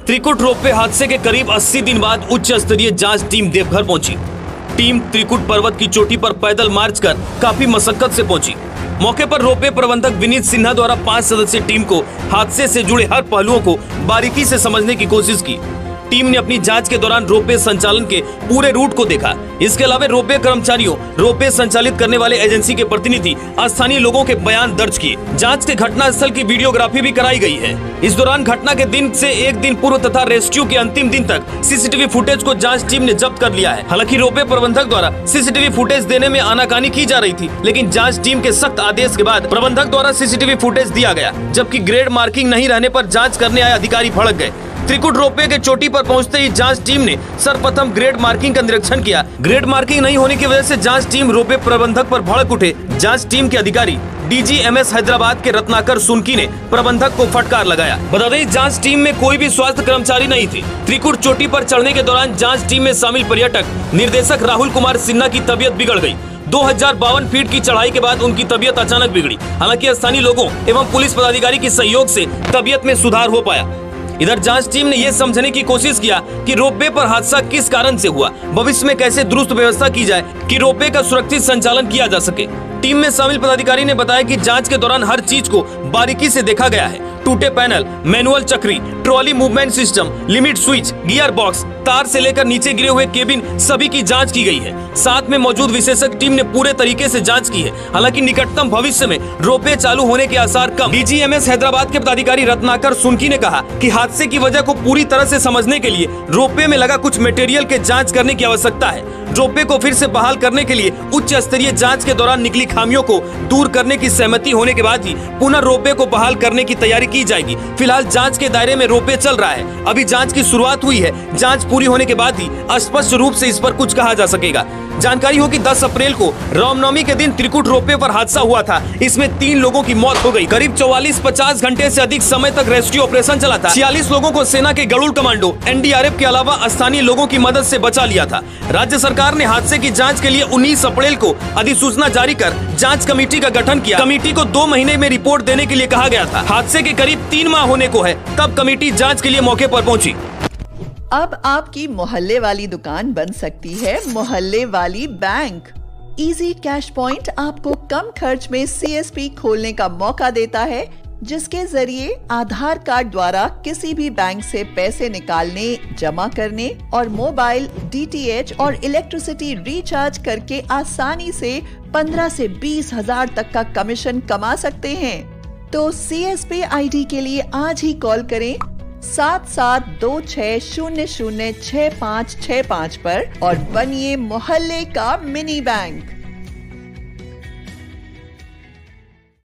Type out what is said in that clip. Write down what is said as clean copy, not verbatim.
Trikut ropeway हादसे के करीब 80 दिन बाद उच्च स्तरीय जांच टीम देवघर पहुंची। टीम त्रिकुट पर्वत की चोटी पर पैदल मार्च कर काफी मशक्कत से पहुंची। मौके पर रोपवे प्रबंधक विनीत सिन्हा द्वारा 5 सदस्यीय टीम को हादसे से जुड़े हर पहलुओं को बारीकी से समझने की कोशिश की। टीम ने अपनी जांच के दौरान रोपवे संचालन के पूरे रूट को देखा। इसके अलावा रोपवे कर्मचारियों, रोपवे संचालित करने वाले एजेंसी के प्रतिनिधि, स्थानीय लोगों के बयान दर्ज किए। जांच के घटना स्थल की वीडियोग्राफी भी कराई गई है। इस दौरान घटना के दिन से एक दिन पूर्व तथा रेस्क्यू के अंतिम दिन तक सीसीटीवी फुटेज को जांच टीम ने जब्त कर लिया है। हालांकि रोपवे प्रबंधक द्वारा सीसीटीवी फुटेज देने में आनाकानी की जा रही थी, लेकिन जांच टीम के सख्त आदेश के बाद प्रबंधक द्वारा सीसीटीवी फुटेज दिया गया, जबकि ग्रेड मार्किंग नहीं रहने पर जांच करने आए अधिकारी भड़क गए। त्रिकुट रोपवे के चोटी पर पहुंचते ही जांच टीम ने सर्वप्रथम ग्रेड मार्किंग का निरीक्षण किया। ग्रेड मार्किंग नहीं होने की वजह से जांच टीम रोपवे प्रबंधक पर भड़क उठे। जांच टीम के अधिकारी DGMS हैदराबाद के रत्नाकर सुनकी ने प्रबंधक को फटकार लगाया। बता दें, जांच टीम में कोई भी स्वास्थ्य कर्मचारी नहीं थे। त्रिकुट चोटी पर चढ़ने के दौरान जांच टीम में शामिल पर्यटक निर्देशक राहुल कुमार सिन्हा की तबीयत बिगड़ गई। 2052 फीट की चढ़ाई के बाद उनकी तबीयत अचानक बिगड़ी। हालांकि स्थानीय लोगों एवं पुलिस पदाधिकारी के सहयोग से तबीयत में सुधार हो पाया। इधर जांच टीम ने यह समझने की कोशिश किया कि रोपवे पर हादसा किस कारण से हुआ, भविष्य में कैसे दुरुस्त व्यवस्था की जाए कि रोपवे का सुरक्षित संचालन किया जा सके। टीम में शामिल पदाधिकारी ने बताया कि जांच के दौरान हर चीज को बारीकी से देखा गया है। टूटे पैनल, मैनुअल चक्री, trolley movement system, limit switch, gear box, तार से लेकर नीचे गिरे हुए केबिन, सभी की जांच की गई है। साथ में मौजूद विशेषज्ञ टीम ने पूरे तरीके से जांच की है। हालांकि निकटतम भविष्य में रोपवे चालू होने के आसार कम। DGMS हैदराबाद के पदाधिकारी रत्नाकर सुनकी ने कहा कि हादसे की वजह को पूरी तरह से समझने के लिए रोपवे में लगा कुछ मटेरियल के जांच करने की आवश्यकता है। रोपवे को फिर से बहाल करने के लिए उच्च स्तरीय जांच के दौरान निकली खामियों को दूर करने की सहमति होने के बाद ही पुनः रोपवे को बहाल करने की तैयारी की जाएगी। फिलहाल जांच के दायरे में रोपवे चल रहा है। अभी जांच की शुरुआत हुई है। जांच पूरी होने के बाद ही स्पष्ट रूप से इस पर कुछ कहा जा सकेगा। जानकारी हो कि 10 अप्रैल को रामनवमी के दिन त्रिकुट रोपवे पर हादसा हुआ था। इसमें 3 लोगों की मौत हो गई। करीब 44-50 घंटे से अधिक समय तक रेस्क्यू ऑपरेशन चला था। 46 लोगों को सेना के गरुड़ कमांडो, NDRF के अलावा स्थानीय लोगों की मदद से बचा लिया था। राज्य सरकार ने हादसे की जांच के लिए 19 अप्रैल को अधिसूचना जारी कर जांच कमेटी का गठन किया। कमेटी को 2 महीने में रिपोर्ट देने के लिए कहा गया था। हादसे के करीब 3 माह होने को है, तब कमेटी जांच के लिए मौके पर पहुंची। अब आपकी मोहल्ले वाली दुकान बन सकती है मोहल्ले वाली बैंक। इजी कैश पॉइंट आपको कम खर्च में CSP खोलने का मौका देता है, जिसके जरिए आधार कार्ड द्वारा किसी भी बैंक से पैसे निकालने, जमा करने और मोबाइल, DTH और इलेक्ट्रिसिटी रिचार्ज करके आसानी से 15 से 20 हजार तक का कमीशन कमा सकते हैं। तो CSP ID के लिए आज ही कॉल करें 7726006565 पर और बनिए मोहल्ले का मिनी बैंक।